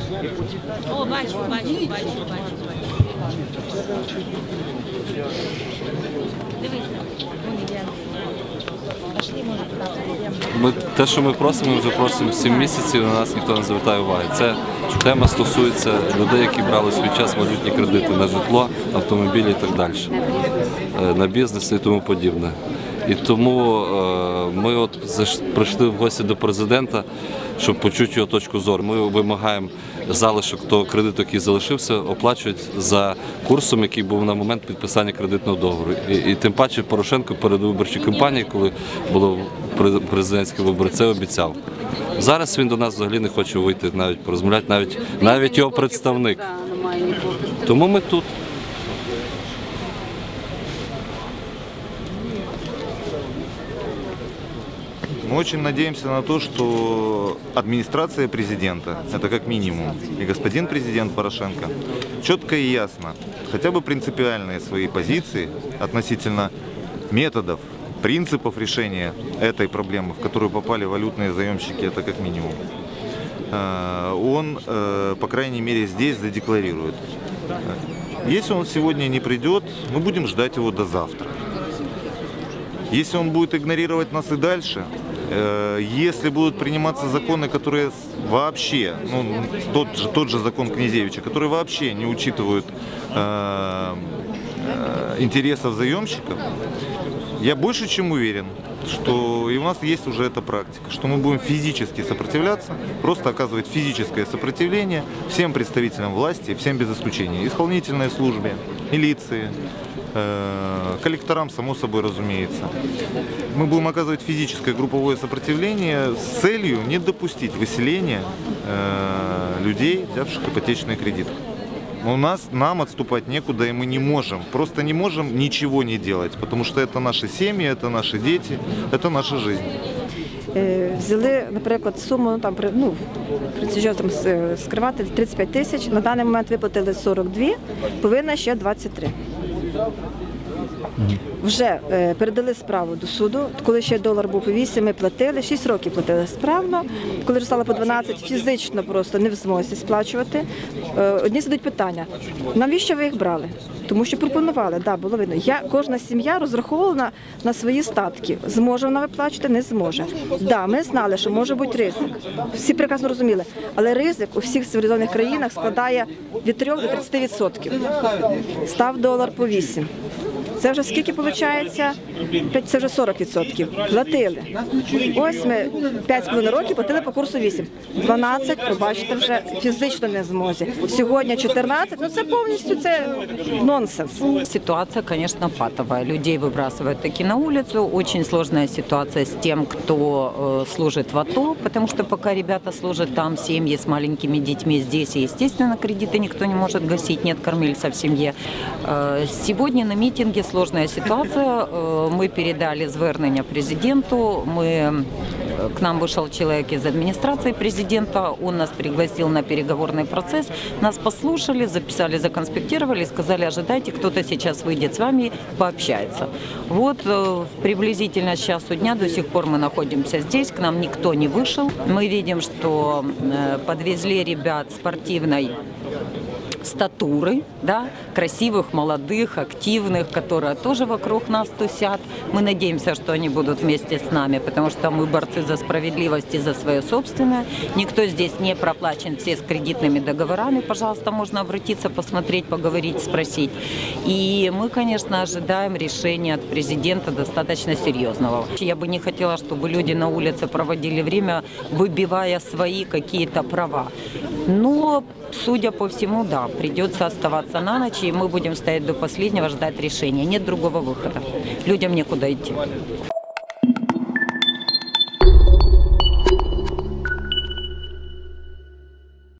О, бачу. Дивіться. Те, що ми просимо, ми вже просимо 7 місяців, на нас ніхто не звертає уваги. Це тема стосується людей, які брали в свій час валютні кредити на житло, автомобілі і так далі, на бізнес і тому подібне. І тому ми от прийшли в гості до президента, щоб почути його точку зору. Ми вимагаємо залишок того кредиту, який залишився, оплачують за курсом, який був на момент підписання кредитного договору. І тим паче Порошенко перед виборчою кампанією, коли було президентські вибори, це обіцяв. Зараз він до нас взагалі не хоче вийти, навіть порозмовляти, навіть його представник. Тому ми тут. Мы очень надеемся на то, что администрация президента, это как минимум, и господин президент Порошенко, четко и ясно, хотя бы принципиальные свои позиции относительно методов, принципов решения этой проблемы, в которую попали валютные заемщики, это как минимум, он, по крайней мере, здесь задекларирует. Если он сегодня не придет, мы будем ждать его до завтра. Если он будет игнорировать нас и дальше, если будут приниматься законы, которые вообще, тот же закон Князевича, которые вообще не учитывают интересов заемщиков, я больше чем уверен, что и у нас есть уже эта практика, что мы будем физически сопротивляться, просто оказывать физическое сопротивление всем представителям власти, всем без исключения, исполнительной службе, милиции, коллекторам, само собой, разумеется. Мы будем оказывать физическое групповое сопротивление с целью не допустить выселения людей, взявших ипотечные кредиты. Нам отступать некуда, и мы не можем, просто не можем ничего не делать, потому что это наши семьи, это наши дети, это наша жизнь. Взяли, наприклад, суму, скривати 35 тисяч, на даний момент виплатили 42, повинна ще 23. Вже передали справу до суду, коли ще долар був по 8, ми платили, 6 років платили справно, коли вже стало по 12, фізично просто не в змозі сплачувати. Одні задають питання, навіщо ви їх брали? Тому що пропонували, так, було видно. Кожна сім'я розраховувала на свої статки. Зможе вона виплачувати, не зможе. Так, ми знали, що може бути ризик. Всі прекрасно розуміли. Але ризик у всіх цивілізованих країнах складає від 3 до 30%. Став долар по 8. Це вже скільки виходить? Це вже 40%. Платили. Ось ми 5,5 років платили по курсу 8. 12, пробачте, вже фізично не в змозі. Сьогодні 14, це повністю нонсенс. Ситуация, конечно, патовая. Людей выбрасывают таки на улицу. Очень сложная ситуация с тем, кто служит в АТО, потому что пока ребята служат там, семьи с маленькими детьми здесь, и, естественно, кредиты никто не может гасить, нет кормильца в семье. Сегодня на митинге сложная ситуация. Мы передали звернення президенту. К нам вышел человек из администрации президента. Он нас пригласил на переговорный процесс. Нас послушали, записали, законспектировали, сказали, ожидайте, кто-то сейчас выйдет с вами и пообщается. Вот приблизительно с часу дня до сих пор мы находимся здесь. К нам никто не вышел. Мы видим, что подвезли ребят спортивной статуры, да, красивых, молодых, активных, которые тоже вокруг нас тусят. Мы надеемся, что они будут вместе с нами, потому что мы борцы за справедливость и за свое собственное. Никто здесь не проплачен, все с кредитными договорами. Пожалуйста, можно обратиться, посмотреть, поговорить, спросить. И мы, конечно, ожидаем решения от президента достаточно серьезного. Я бы не хотела, чтобы люди на улице проводили время, выбивая свои какие-то права. Но, судя по всему, да, придется оставаться на ночь, и мы будем стоять до последнего, ждать решения. Нет другого выхода. Людям некуда идти.